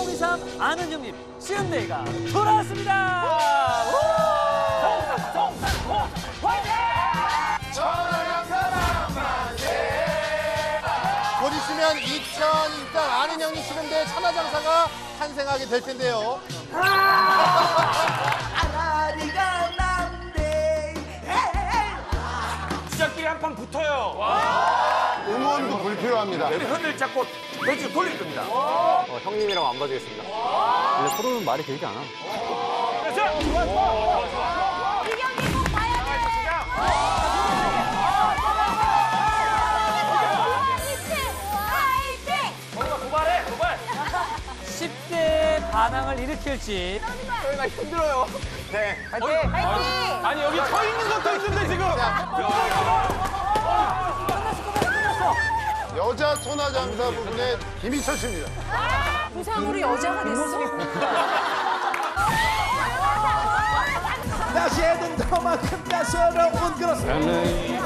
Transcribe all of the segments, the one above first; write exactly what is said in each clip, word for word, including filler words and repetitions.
이삼 아는 형님 시은데이가 돌아왔습니다. 곧 있으면 이천이십삼 아는 형님 시은데이 천하장사가 탄생하게 될 텐데요. 주작끼리 한 판 붙어요. 응원도 불필요합니다. 흔들 잡고 배지 돌릴 겁니다. 어, 형님이라고 안 봐주겠습니다. 근데 서로는 말이 길지 않아. 자, 좋아, 좋아, 좋아. 이 경기 꼭 봐야 돼. 도발해, 도발. 쉽게 반항을 일으킬지. 나 힘들어요. 네. 파이팅! 파이팅! 아니, 여기 서 있는 것도 있는데, 지금. 여자 천하장사 부분에 김희철 씨입니다. 부상으로 여자가 됐어? 다시해든 더만큼 따스러운 그렇습니다.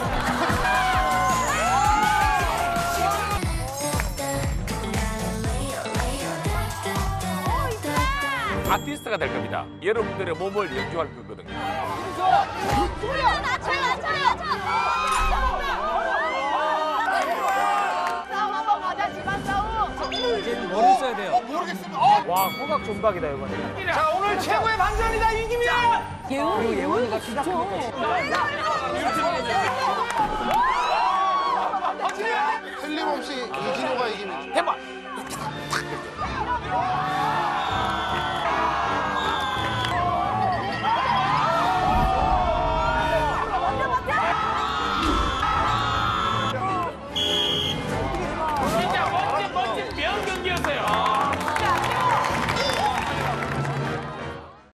아티스트가 될 겁니다. 여러분들의 몸을 연주할 거거든요. 소리야, 낮춰, 낮춰, 낮춰! 싸움 한번 가자, 집안 싸움! 이제는 뭐를 써야 돼요? 와, 호각 존박이다, 이번에. 자, 오늘 최고의 반전이다, 이기면! 예원이, 예원이가 기가 틀림없이 이진호가 이깁니다. 해봐!